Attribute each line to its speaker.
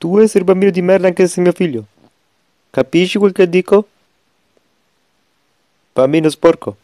Speaker 1: Tu essere bambino di merda anche se sei mio figlio. Capisci quel che dico? Bambino sporco.